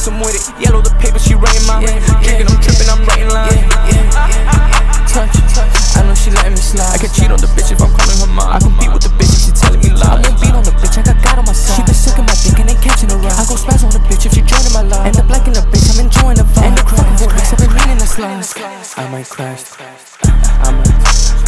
some with it. Yellow the paper, she writing my drinking, I'm tripping, I'm writing lines. Touch, I know she letting me slide. I can cheat on the bitch if I'm calling her mom. I can beat with the bitch if she telling me lies. I won't beat on the bitch, I got God on my side. She been sucking my dick and ain't catching a ride. I go spaz on the bitch if she joining my life. End up liking the bitch, I'm enjoying the vibe. And the fucking vortex, I've been reading the slides. I might crash, I might